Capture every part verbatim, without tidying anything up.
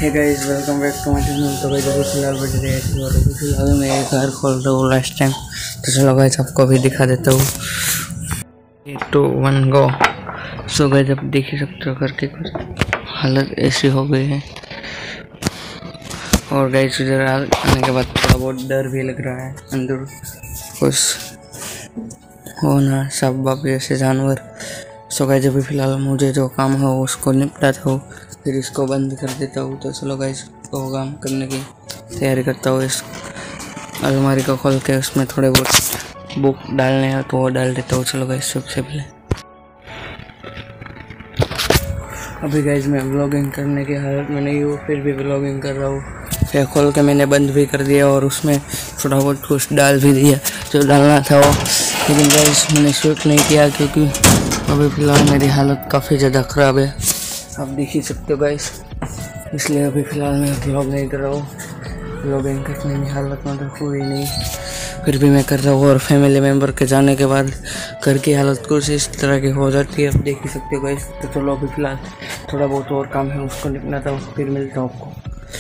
Hey guys, welcome back to my channel. तो guys अभी फिलहाल बज रहे हैं और अभी फिलहाल मैं एक घर खोल रहा हूँ लास्ट टाइम। तो चलो गाइस आपको भी दिखा देता हूँ। Two one go. So guys आप देख ही सकते हो घर की कुछ हालत ऐसी हो गई है। और गाइस इधर आने के बाद थोड़ा बहुत डर भी लग रहा है, अंदर कुछ हो ना सब बाप ऐसे जानवर। सो गाइस अभी फिलहाल मुझे जो काम है उसको निपटाता हूँ, फिर इसको बंद कर देता हूँ। तो चलो गाइस को काम करने की तैयारी करता हूँ। इस अलमारी को खोल के उसमें थोड़े बहुत बुक डालने हैं तो वो डाल देता हूँ। चलो गाइस सबसे पहले अभी गाइस मैं व्लॉगिंग करने की हालत में नहीं हूँ, फिर भी व्लॉगिंग कर रहा हूँ। फिर खोल के मैंने बंद भी कर दिया और उसमें थोड़ा बहुत कुछ डाल भी दिया जो डालना था वो, लेकिन गाइस मैंने शूट नहीं किया क्योंकि अभी फ़िलहाल मेरी हालत काफ़ी ज़्यादा ख़राब है, आप देख ही सकते हो गाइस। इसलिए अभी फ़िलहाल मैं व्लॉग नहीं कर रहा हूँ। व्लॉगिंग करने में हालत मतलब पूरी नहीं, फिर भी मैं कर रहा हूँ। और फैमिली मेम्बर के जाने के बाद घर की हालत कुछ इस तरह की हो जाती है, आप देख ही सकते हो गाइस। तो चलो अभी फ़िलहाल थोड़ा बहुत और काम है उसको निपटाता हूँ, फिर मिलता हूँ आपको।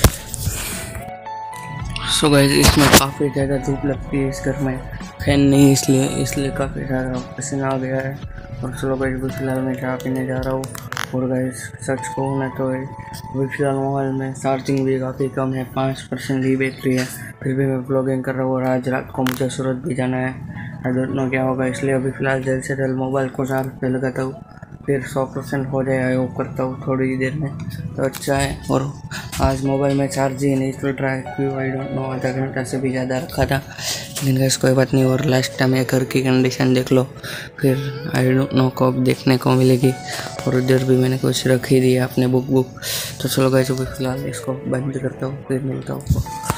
सो गाइस इसमें काफ़ी ज़्यादा धूप लगती है इस घर में, फैन नहीं इसलिए इसलिए काफ़ी ज़्यादा पसीना आ गया है। और चलो गाइस अभी फ़िलहाल मैं चाय पीने जा रहा हूँ। और गाइस सच कहूँ ना तो अभी फ़िलहाल मोबाइल में चार्जिंग भी काफ़ी कम है, पाँच परसेंट ही बैटरी है, फिर भी मैं व्लॉगिंग कर रहा हूँ। और आज रात को मुझे सूरत भी जाना है, आई डोंट नो क्या होगा, इसलिए अभी फ़िलहाल जल्द से जल्द मोबाइल को चार्ज पे लगाता हूँ, फिर सौ परसेंट हो जाए आई होप करता हूँ थोड़ी देर में, तो अच्छा है। और आज मोबाइल में चार्ज ही नहीं चल रहा है क्यों आई डोंट नो, आधा घंटा से भी ज़्यादा रखा था, लेकिन गाइस कोई बात नहीं। और लास्ट टाइम ये घर की कंडीशन देख लो, फिर आई डोंट नो कब देखने को मिलेगी। और उधर भी मैंने कुछ रख ही दिया अपने बुक बुक तो चलो गाइस अभी फ़िलहाल इसको बंद करता हूँ, फिर मिलता हूँ।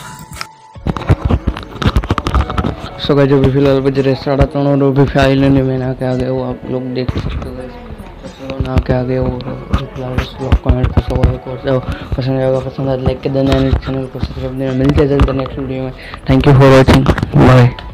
सो गाइस अभी फ़िलहाल बज रहे साढ़े तीन और अभी फाइल नहीं मैं ना के आ गए वो आप लोग देख सकते हो गाइस। चलो ना के आ गए वो फिलहाल इस ब्लॉग कमेंट कर सको पसंद आएगा, पसंद आए लाइक कर देना, चैनल को सब्सक्राइब देना। मिलते हैं जल्द नेक्स्ट वीडियो में। Thank you for watching, bye.